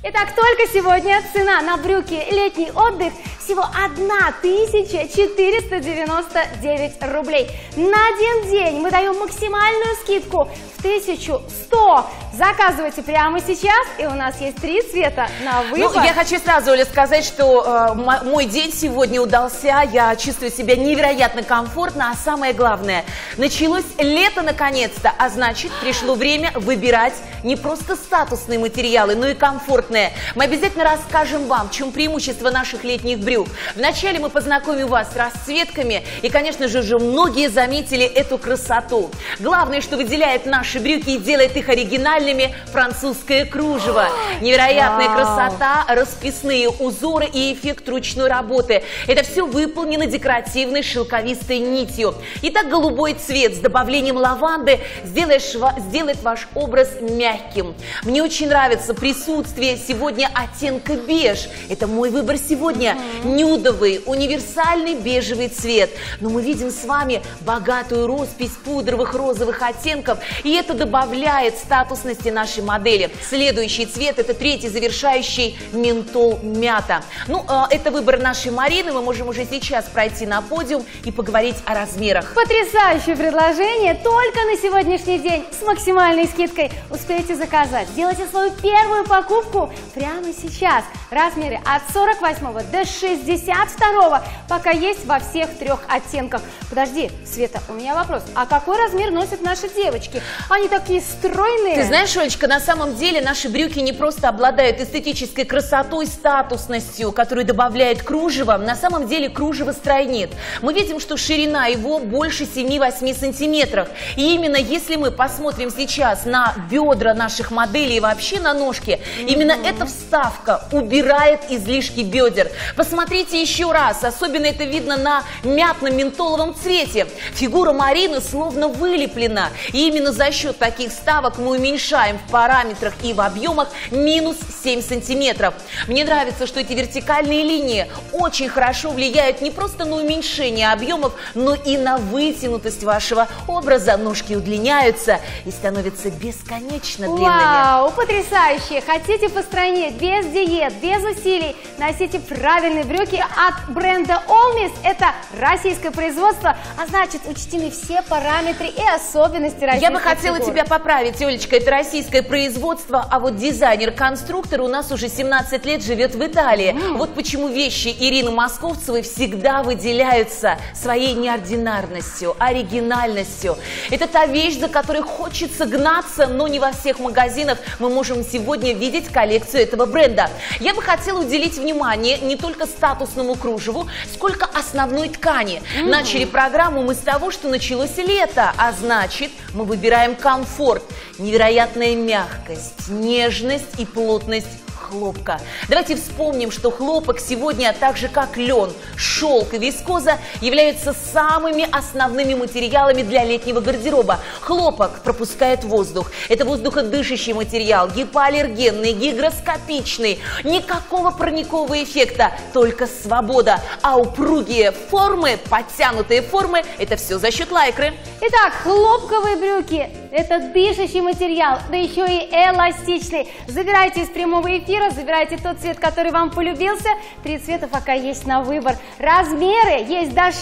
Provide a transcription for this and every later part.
Итак, только сегодня цена на брюки «Летний отдых» всего 1499 рублей. На один день мы даем максимальную скидку в 1100. Заказывайте прямо сейчас, и у нас есть 3 цвета на выбор. Ну, я хочу сразу, Оля, сказать, что мой день сегодня удался, я чувствую себя невероятно комфортно, а самое главное, началось лето наконец-то, а значит, пришло время выбирать не просто статусные материалы, но и комфортные. Мы обязательно расскажем вам, в чем преимущество наших летних брюк. Вначале мы познакомим вас с расцветками, и, конечно же, уже многие заметили эту красоту. Главное, что выделяет наши брюки и делает их оригинальными – французское кружево. Невероятная красота, расписные узоры и эффект ручной работы. Это все выполнено декоративной шелковистой нитью. Итак, голубой цвет с добавлением лаванды сделает ваш образ мягким. Мне очень нравится присутствие сегодня оттенка беж. Это мой выбор сегодня. Нюдовый, универсальный бежевый цвет. Но мы видим с вами богатую роспись пудровых розовых оттенков, и это добавляет статусности нашей модели. Следующий цвет – это третий завершающий ментол мята. Ну, это выбор нашей Марины. Мы можем уже сейчас пройти на подиум и поговорить о размерах. Потрясающее предложение. Только на сегодняшний день с максимальной скидкой успейте заказать. Сделайте свою первую покупку прямо сейчас. Размеры от 48 до 62, пока есть во всех 3 оттенках. Подожди, Света, у меня вопрос. А какой размер носят наши девочки? Они такие стройные. Ты знаешь, Олечка, на самом деле наши брюки не просто обладают эстетической красотой, статусностью, которую добавляет кружево. На самом деле кружево стройнит. Мы видим, что ширина его больше 7-8 сантиметров. И именно если мы посмотрим сейчас на бедра наших моделей и вообще на ножки, именно эта вставка убирает излишки бедер. Посмотрите еще раз, особенно это видно на мятно-ментоловом цвете. Фигура Марины словно вылеплена. И именно за счет таких вставок мы уменьшаем в параметрах и в объемах минус 7 сантиметров. Мне нравится, что эти вертикальные линии очень хорошо влияют не просто на уменьшение объемов, но и на вытянутость вашего образа. Ножки удлиняются и становятся бесконечно длинными. Вау, потрясающе! Хотите постройнеть без диет, без усилий? Носите правильные брюки от бренда Olmis. Это российское производство, а значит, учтены все параметры и особенности российских Я бы хотела тебя поправить, Олечка, это российское производство, а вот дизайнер-конструктор у нас уже 17 лет живет в Италии. Вот почему вещи Ирины Московцевой всегда выделяются своей неординарностью, оригинальностью. Это та вещь, за которой хочется гнаться, но не во всех магазинах мы можем сегодня видеть коллекцию этого бренда. Я бы хотела уделить внимание не только статусному кружеву, сколько основной ткани. Начали программу мы с того, что началось лето, а значит, мы выбираем комфорт, невероятная мягкость, нежность и плотность хлопка. Давайте вспомним, что хлопок сегодня, так же как лен, шелк и вискоза, являются самыми основными материалами для летнего гардероба. Хлопок пропускает воздух. Это воздуходышащий материал, гипоаллергенный, гигроскопичный. Никакого парникового эффекта, только свобода. А упругие формы, подтянутые формы, это все за счет лайкры. Итак, хлопковые брюки – это дышащий материал, да еще и эластичный. Забирайте из прямого эфира, забирайте тот цвет, который вам полюбился. 3 цвета пока есть на выбор. Размеры есть до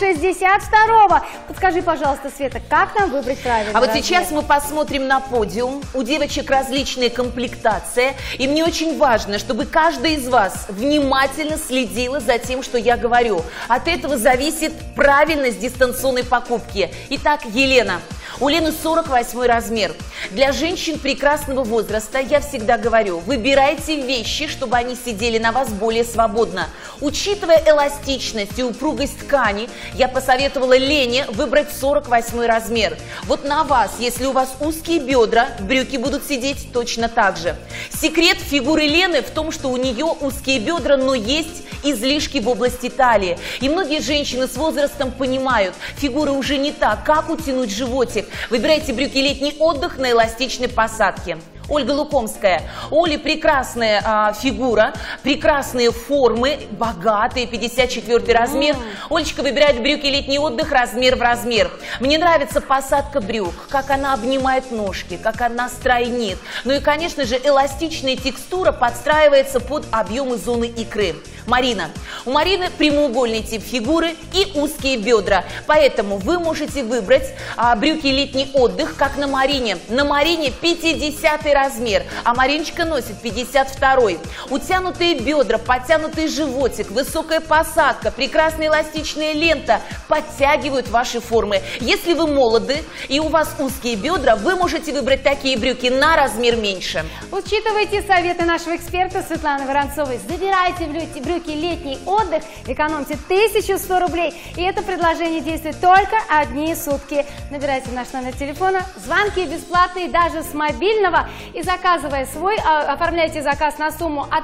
62-го. Подскажи, пожалуйста, Света, как нам выбрать правильный А вот размер? сейчас мы посмотрим на подиум. У девочек различные комплектации. И мне очень важно, чтобы каждая из вас внимательно следила за тем, что я говорю. От этого зависит правильность дистанционной покупки. Итак, Елена. У Лены 48 размер. Для женщин прекрасного возраста я всегда говорю, выбирайте вещи, чтобы они сидели на вас более свободно. Учитывая эластичность и упругость ткани, я посоветовала Лене выбрать 48 размер. Вот на вас, если у вас узкие бедра, брюки будут сидеть точно так же. Секрет фигуры Лены в том, что у нее узкие бедра, но есть излишки в области талии. И многие женщины с возрастом понимают, фигура уже не та, как утянуть животик. Выбирайте брюки «Летний отдых» на эластичной посадке. Ольга Лукомская. У Оли прекрасная фигура, прекрасные формы, богатые, 54 размер. Олечка выбирает брюки летний отдых размер в размер. Мне нравится посадка брюк, как она обнимает ножки, как она стройнит. Ну и, конечно же, эластичная текстура подстраивается под объемы зоны икры. Марина. У Марины прямоугольный тип фигуры и узкие бедра. Поэтому вы можете выбрать брюки летний отдых, как на Марине. На Марине 50 размер, а Мариночка носит 52-й. Утянутые бедра, подтянутый животик, высокая посадка, прекрасная эластичная лента подтягивают ваши формы. Если вы молоды и у вас узкие бедра, вы можете выбрать такие брюки на размер меньше. Учитывайте советы нашего эксперта Светланы Воронцовой. Забирайте брюки летний отдых, экономьте 1100 рублей. И это предложение действует только одни сутки. Набирайте наш номер телефона, звонки бесплатные даже с мобильного. И заказывая оформляйте заказ на сумму от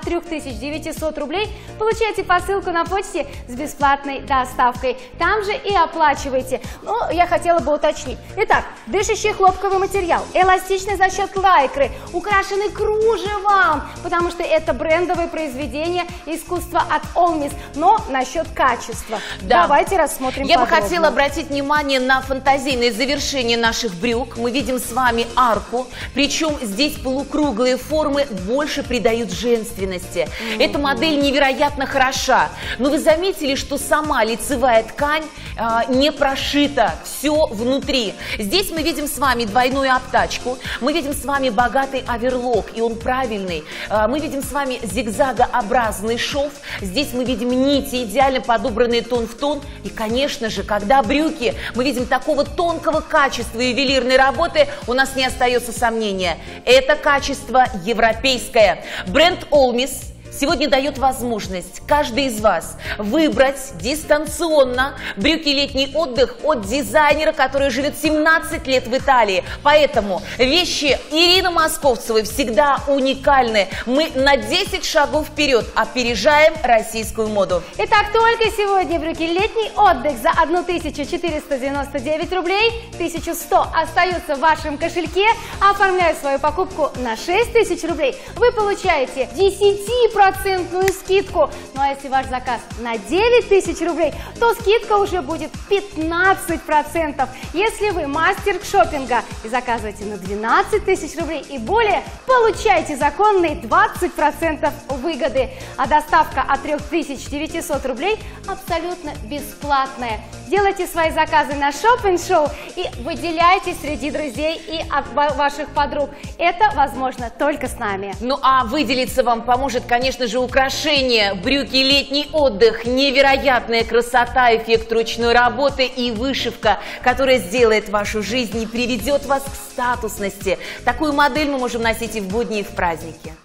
3900 рублей, получаете посылку на почте с бесплатной доставкой. Там же и оплачивайте. Но я хотела бы уточнить. Итак, дышащий хлопковый материал, эластичный за счет лайкры, украшенный кружевом, потому что это брендовое произведение искусства от Олмис. Но насчет качества. Да. Давайте рассмотрим Я подробно. бы хотела обратить внимание на фантазийное завершение наших брюк. Мы видим с вами арку, причем здесь полукруглые формы больше придают женственности. Эта модель невероятно хороша. Но вы заметили, что сама лицевая ткань не прошита, все внутри. Здесь мы видим с вами двойную обтачку, мы видим с вами богатый оверлок, и он правильный. Мы видим с вами зигзагообразный шов. Здесь мы видим нити, идеально подобранные тон в тон. И, конечно же, когда брюки мы видим такого тонкого качества и ювелирной работы, у нас не остается сомнения. Это качество европейское. Бренд Олмис сегодня дает возможность каждый из вас выбрать дистанционно брюки летний отдых от дизайнера, который живет 17 лет в Италии. Поэтому вещи Ирины Московцевой всегда уникальны. Мы на 10 шагов вперед опережаем российскую моду. Итак, только сегодня брюки летний отдых за 1499 рублей, 1100 остаются в вашем кошельке. Оформляя свою покупку на 6000 рублей, вы получаете 10% скидку. Ну а если ваш заказ на 9000 рублей, то скидка уже будет 15%. Если вы мастер шопинга и заказываете на 12 тысяч рублей и более, получайте законные 20% выгоды. А доставка от 3900 рублей абсолютно бесплатная. Делайте свои заказы на Shop&Show и выделяйтесь среди друзей и ваших подруг. Это возможно только с нами. Ну а выделиться вам поможет, конечно же, украшение, брюки летний отдых, невероятная красота, эффект ручной работы и вышивка, которая сделает вашу жизнь и приведет вас к статусности. Такую модель мы можем носить и в будни, и в праздники.